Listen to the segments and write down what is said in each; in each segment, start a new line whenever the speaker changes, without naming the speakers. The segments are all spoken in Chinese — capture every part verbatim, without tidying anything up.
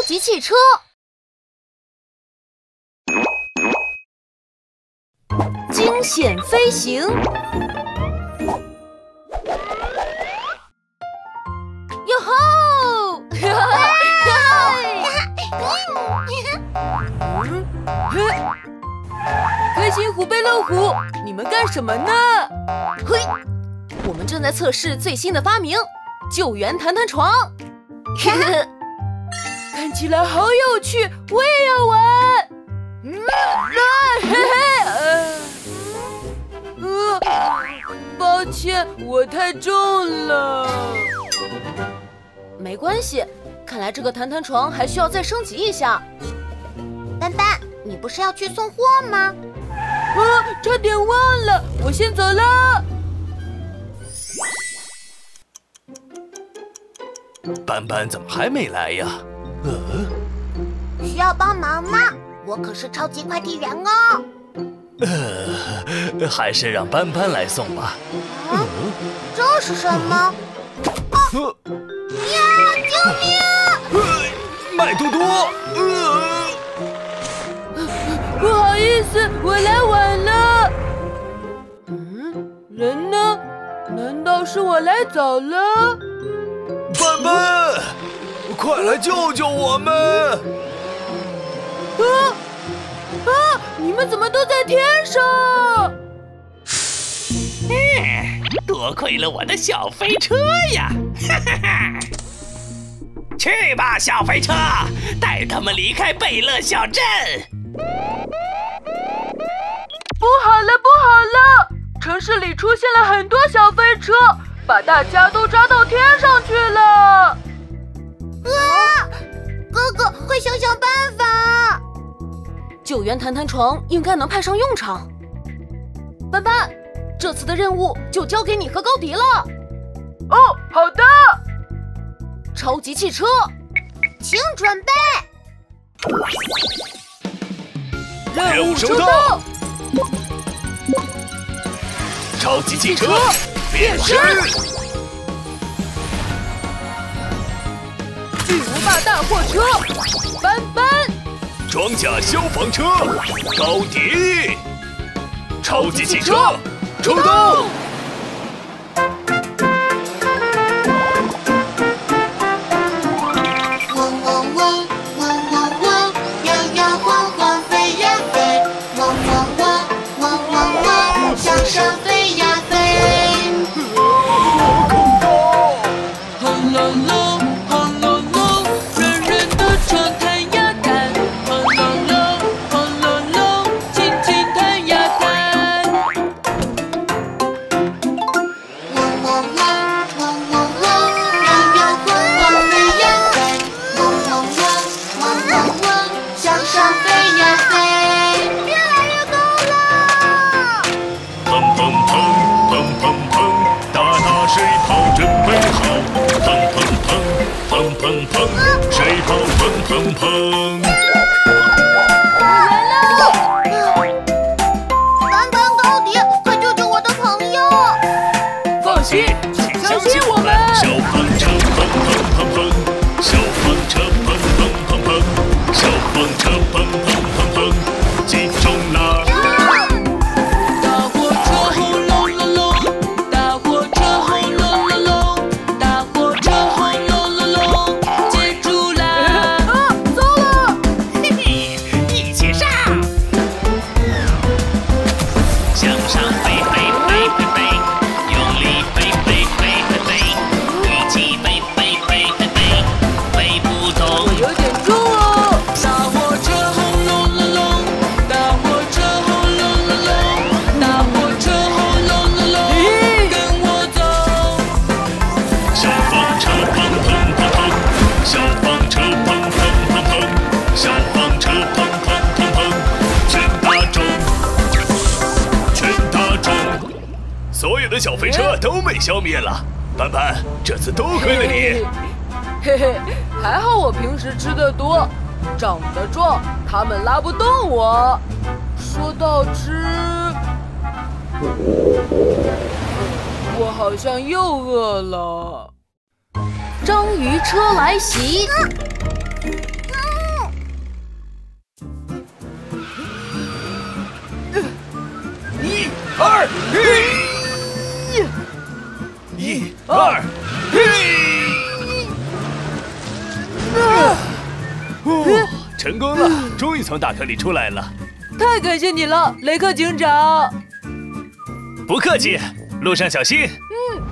级汽车。惊险飞行。哟吼！开心虎贝乐虎，你们干什么呢？嘿，我们正在测试最新的发明——救援弹弹床。看起来好有趣，我也要玩。嗯，嘿嘿，呃，呃，抱歉，我太重了。没关系，看来这个弹弹床还需要再升级一下。
斑斑，你不是要去送货吗？
啊，差点忘了，我先走了。
斑斑怎么还没来呀？呃，
需要帮忙吗？我可是超级快递员哦。
呃，还是让斑斑来送吧。
啊，这是什么？啊！呀！救命！
呃，麦多多，呃，
不好意思，我来晚了。嗯，人呢？难道是我来早了？
斑斑，快来救救我们！
啊啊！你们怎么都在天上？
嗯，多亏了我的小飞车呀！哈哈哈！去吧，小飞车，带他们离开贝乐小镇。
不好了，不好了！城市里出现了很多小飞车，把大家都抓到天上去了。
啊！哥哥，快想想办法！
救援弹弹床应该能派上用场。斑斑，这次的任务就交给你和高迪了。哦，好的。超级汽车，
请准备。
任务收到。超级汽车变身。
巨无霸大货车，斑斑。
装甲消防车，高迪。超级汽车出动。砰砰！
我来了！斑斑高迪，快救救我的朋友！
放心，请相信我们。
消防车砰砰砰砰，消防车砰砰砰砰，消防车砰砰砰砰，击中了！
大货车轰隆隆隆，大货车轰隆隆隆，大货车轰隆隆隆，接住啦！啊，糟了！
嘿嘿，一起上！向上飞飞飞飞飞，用力飞飞飞飞飞，一起飞飞飞飞飞，飞不动。
有点重哦！大货车轰隆隆隆，大货车轰隆隆隆，大货车轰隆隆隆，跟我走！
消防车砰砰砰砰，消防车砰砰砰砰，消防车砰砰砰砰，全打中，全打中！所有的小飞车都被消灭了。斑斑，这次多亏了你。
嘿嘿，还好我平时吃的多，长得壮，他们拉不动我。说到吃，我好像又饿了。章鱼车来袭！
啊！
二，嘿！一二，嘿！哦，成功了，终于从大坑里出来了。
太感谢你了，雷克警长。
不客气，路上小心。
嗯。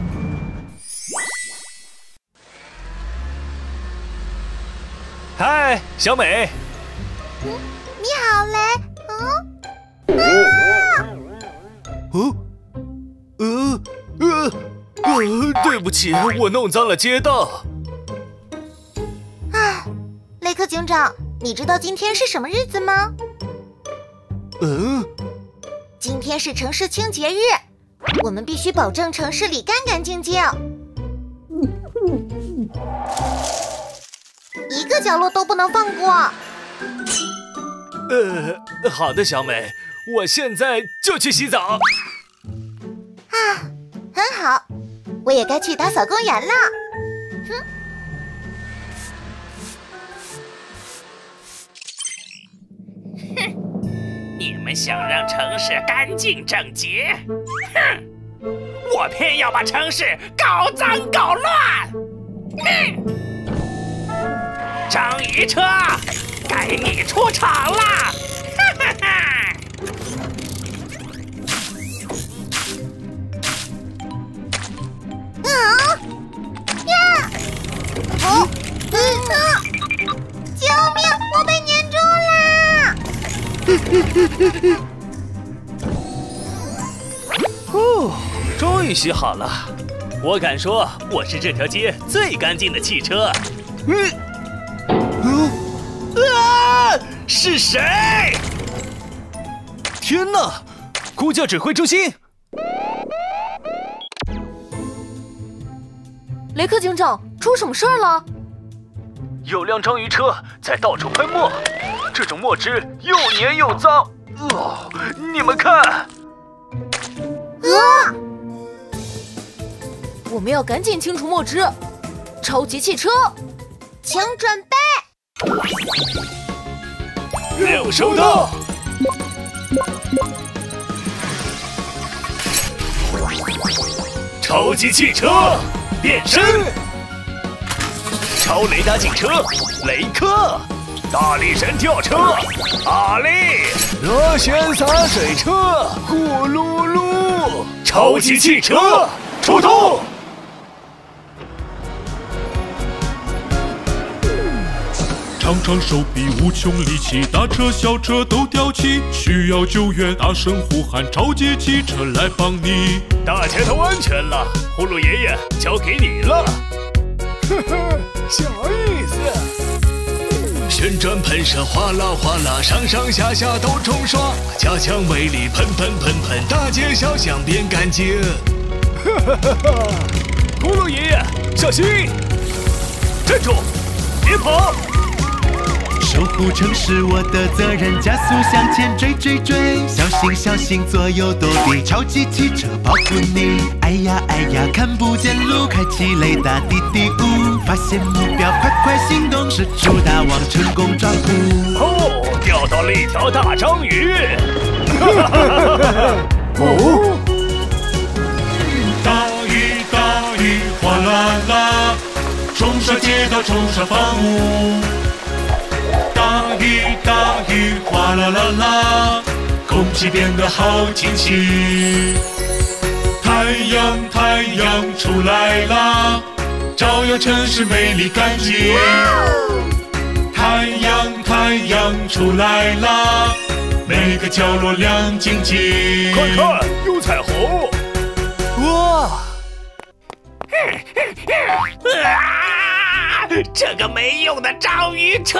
嗨，小美。
嗯，你好，雷。嗯。啊！
哦，呃呃呃，对不起，我弄脏了街道。
唉，雷克警长，你知道今天是什么日子吗？
嗯。
今天是城市清洁日，我们必须保证城市里干干净净，一个角落都不能放过。
呃，好的，小美，我现在就去洗澡。
啊，很好，我也该去打扫公园了。哼。
哼，你们想让城市干净整洁，哼，我偏要把城市搞脏搞乱。哼，章鱼车，该你出场了。哈哈哈。
哦，嗯啊！救命！我被粘住了！
哦，终于洗好了。我敢说，我是这条街最干净的汽车。嗯，嗯，啊！是谁？天哪！呼叫指挥中心。
雷克警长，出什么事儿了？
有辆章鱼车在到处喷墨，这种墨汁又黏又脏。哦，你们看！
啊！
我们要赶紧清除墨汁。超级汽车，
请准备。
任务收到。超级汽车。变身，超雷达警车雷克，大力神吊车阿力，热线洒水车呼噜噜，超级汽车出动！
长长手臂无穷力气，大车小车都吊起，需要救援大声呼喊，超级汽车来帮你。
大家都安全了，葫芦爷爷交给你了。呵呵，小意思。旋转喷射哗啦哗啦，上上下下都冲刷，加强威力喷喷喷喷，大街小巷变干净。哈哈哈哈！葫芦爷爷小心，站住，别跑！
守护城市我的责任，加速向前追追追，小心小心左右躲避，超级汽车保护你。哎呀哎呀，看不见路，开启雷达滴滴呜，发现目标快快行动，使出大网成功抓捕。
哦，钓到了一条大章鱼！哈哈哈哈哈！哦，
大鱼大鱼哗啦啦，冲刷街道冲刷房屋。大雨大雨哗啦啦啦，空气变得好清新。太阳太阳出来啦，照耀城市美丽干净。太阳太阳出来啦，每个角落亮晶晶。
快看，有彩虹！哇！
啊！这个没用的章鱼车！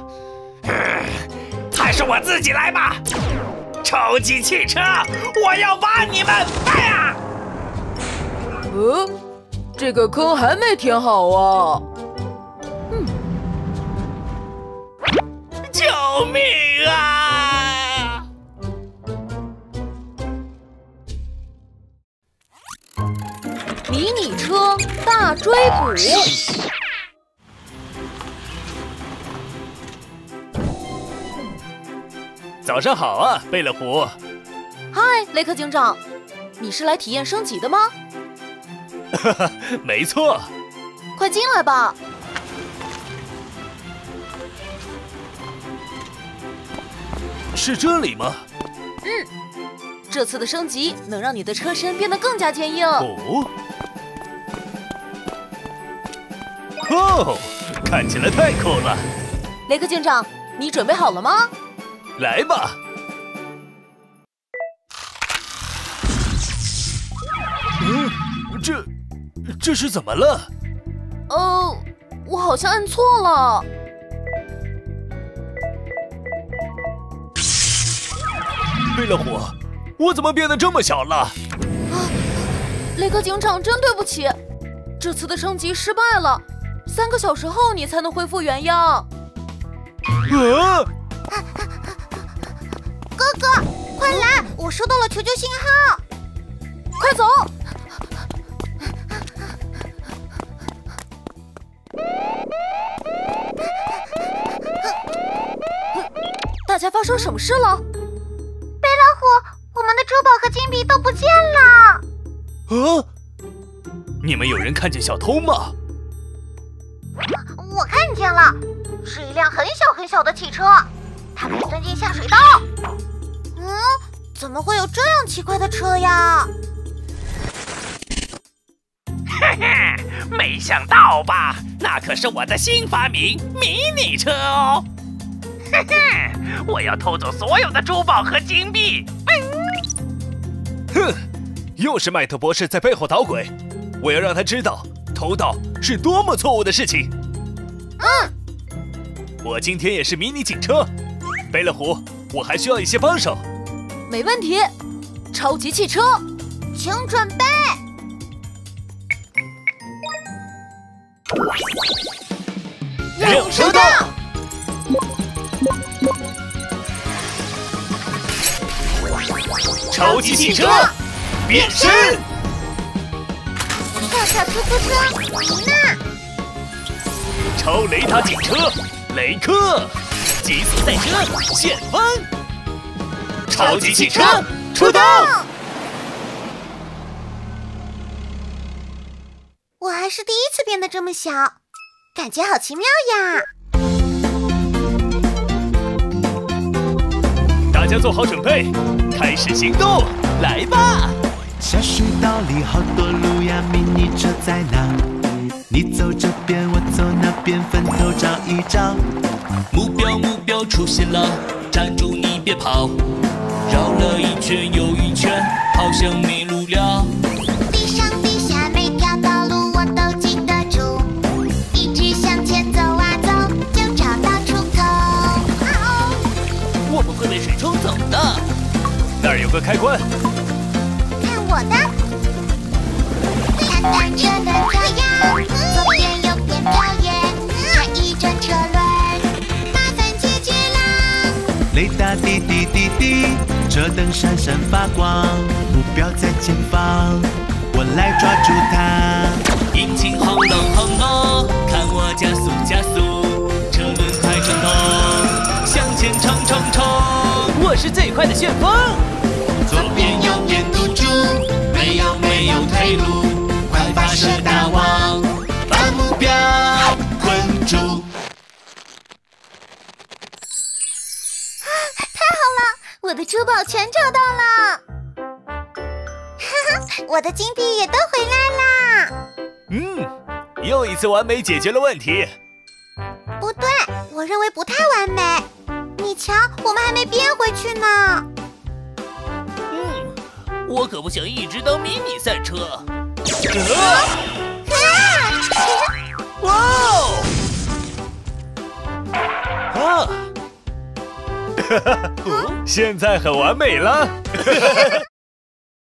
还是我自己来吧！超级汽车，我要把你们！哎呀！
呃，这个坑还没填好啊！嗯，
救命啊！
迷你车大追捕。
早上好啊，贝勒虎。
嗨，雷克警长，你是来体验升级的吗？
哈哈，没错。
快进来吧。
是这里吗？
嗯，这次的升级能让你的车身变得更加坚硬。
哦。哦，看起来太酷了。
雷克警长，你准备好了吗？
来吧。嗯，这这是怎么了？
呃，我好像按错了。
贝勒虎，我怎么变得这么小了？啊，
雷克警长，真对不起，这次的升级失败了，三个小时后你才能恢复原样。
啊！
哥哥，快来！我收到了求救信号，
快走！大家发生什么事了？
贝老虎，我们的珠宝和金币都不见了。
啊！你们有人看见小偷吗？
我看见了，是一辆很小很小的汽车，它开钻进下水道。嗯，怎么会有这样奇怪的车呀？
嘿嘿，没想到吧？那可是我的新发明——迷你车哦！嘿嘿，我要偷走所有的珠宝和金币。
哼，又是麦特博士在背后捣鬼，我要让他知道偷盗是多么错误的事情。
嗯，
我今天也是迷你警车，贝勒虎，我还需要一些帮手。
没问题，超级汽车，
请准备。
任务收到。超级汽车变身。
跳跳出租车妮娜，
超雷达警车雷克，极速赛车旋风，超级汽车出动！
我还是第一次变得这么小，感觉好奇妙呀！
大家做好准备，开始行动，来吧！
下水道里好多路呀，迷你车在哪？你走这边，我走那边，分头找一找。
目标目标出现了，站住你别跑，绕了一圈又一圈，好像迷路了。
地上地下每条道路我都记得住，一直向前走啊走，就找到出口。
我们会被水冲走的。
那儿有个开关，
看我的！看单车的跳跃，左边右边表演，转一转车轮，麻烦解决啦！
雷达滴滴滴滴，车灯闪闪发光，目标在前方，我来抓住它。
引擎轰隆轰隆，看我加速加速，车轮快转动，向前冲冲冲！我是最快的旋风。左边右边堵住，没有没有退路，快发射大网，把目标困住。
太好了，我的珠宝全找到了！哈哈，我的金币也都回来啦！
嗯，又一次完美解决了问题。
不对，我认为不太完美。你瞧，我们还没变回去呢。
嗯，我可不想一直当迷你赛车。
哇哦！啊！现在很完美了。